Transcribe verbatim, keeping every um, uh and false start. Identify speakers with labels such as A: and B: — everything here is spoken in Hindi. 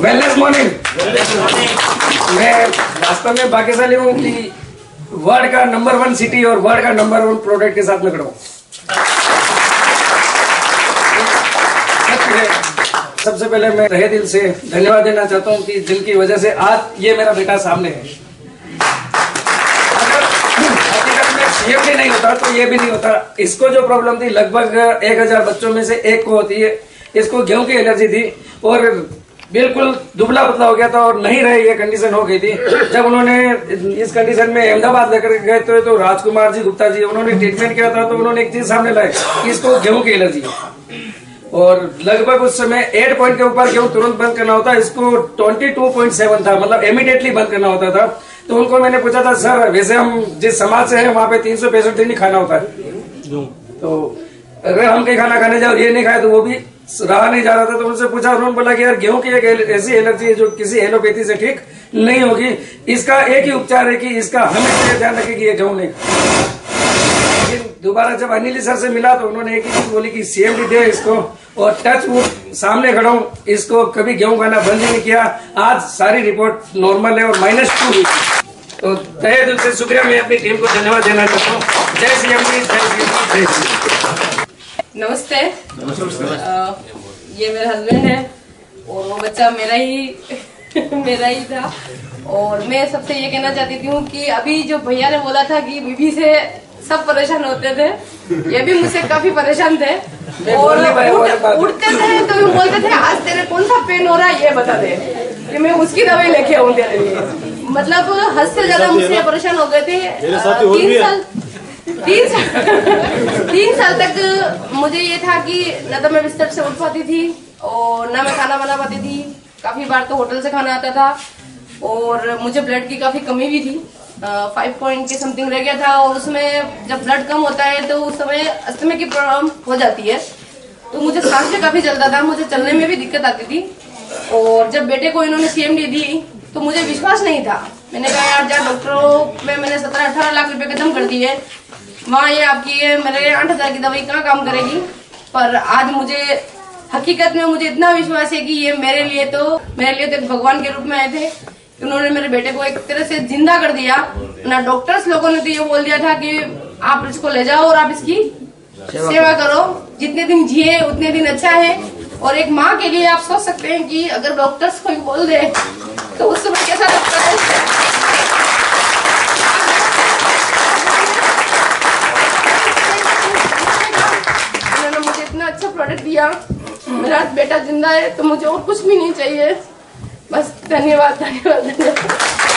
A: Wellness morning. मैं वास्तव में भाग्यशाली हूँ कि वर्ल्ड का नंबर वन सिटी और वर्ल्ड का नंबर वन प्रोडक्ट के साथ में खड़ा हूँ। सबसे पहले मैं तहे दिल से धन्यवाद देना चाहता हूँ कि जिनकी वजह से आज ये मेरा बेटा सामने है। अगर हकीकत में सीएमडी नहीं होता तो ये भी नहीं होता। इसको जो प्रॉब्लम थी लगभग एक हजार बच्चों में से एक को होती है। इसको गेहूं की एलर्जी थी और बिल्कुल दुबला पतला हो गया था और नहीं रहे ये कंडीशन हो गई थी। जब उन्होंने इस कंडीशन में अहमदाबाद लेकर गए तो, तो राजकुमार जी गुप्ता जी उन्होंने ट्रीटमेंट किया था। तो उन्होंने एक चीज सामने लाई कि इसको गेहूं की एलर्जी है और लगभग उस समय एट पॉइंट के ऊपर गेहूं तुरंत बंद करना होता है। इसको ट्वेंटी टू पॉइंट सेवन था, मतलब इमीडिएटली बंद करना होता था। तो उनको मैंने पूछा था, सर वैसे हम जिस समाज से हैं वहाँ पे तीन सौ पैंसठ दिन ही खाना होता है, तो अगर हम कहीं खाना खाने जाओ ये नहीं खाए तो वो भी रहा नहीं जा रहा था। तो उनसे पूछा, उन्होंने बोला कि यार गेहूं की एक ऐसी एलर्जी है जो किसी एलोपैथी से ठीक नहीं होगी। इसका एक ही उपचार है कि इसका हमेशा ध्यान रखे कि ये गेहूं नहीं। लेकिन दोबारा जब अनिल सर से मिला तो उन्होंने एक ही चीज बोली कि सीएमडी दे इसको, और टच वो सामने खड़ा हूं, इसको कभी गेहूं खाना बंद नहीं किया। आज सारी रिपोर्ट नॉर्मल है और माइनस टू हुई। तो तहे दिल से शुक्रिया, मैं अपनी टीम को धन्यवाद देना चाहता हूँ। जय सीएमडी, जय सीएमडी, जय सीएमडी।
B: नमस्ते। आ, ये मेरा हस्बैंड है और वो बच्चा मेरा ही मेरा ही था। और मैं सबसे ये कहना चाहती हूँ कि अभी जो भैया ने बोला था कि बीबी से सब परेशान होते थे, ये भी मुझसे काफी परेशान थे और उठ, उठते थे तो भी बोलते थे आज तेरे कौन सा पेन हो रहा है ये बता दे कि मैं उसकी दवाई लेके आऊँ तेरे लिए। मतलब हद से ज्यादा मुझसे परेशान हो गए थे। तीन साल तीन साल तीन साल तक मुझे ये था कि न तो मैं बिस्तर से उठ पाती थी और न मैं खाना बना पाती थी। काफी बार तो होटल से खाना आता था और मुझे ब्लड की काफी कमी भी थी। फाइव पॉइंट के समथिंग रह गया था और उसमें जब ब्लड कम होता है तो उस समय अस्थमा की प्रॉब्लम हो जाती है। तो मुझे सांस में काफी चलता था, मुझे चलने में भी दिक्कत आती थी। और जब बेटे को इन्होंने सीएमडी दी तो मुझे विश्वास नहीं था। मैंने कहा यार जहाँ डॉक्टरों में मैंने सत्रह अठारह लाख रुपए खत्म कर दिए, वहाँ ये आपकी ये मेरे आठ हजार की दवाई कहाँ काम करेगी। पर आज मुझे हकीकत में मुझे इतना विश्वास है कि ये मेरे लिए तो मेरे लिए तो भगवान के रूप में आए थे। उन्होंने मेरे बेटे को एक तरह से जिंदा कर दिया ना। डॉक्टर्स लोगों ने तो ये बोल दिया था कि आप इसको ले जाओ और आप इसकी सेवा करो, जितने दिन जिए उतने दिन अच्छा है। और एक माँ के लिए आप सोच सकते हैं कि अगर डॉक्टर्स कोई बोल दे तो उस समय कैसा लगता है। उन्होंने मुझे इतना अच्छा प्रोडक्ट दिया, मेरा बेटा जिंदा है तो मुझे और कुछ भी नहीं चाहिए। बस धन्यवाद धन्यवाद धन्यवाद।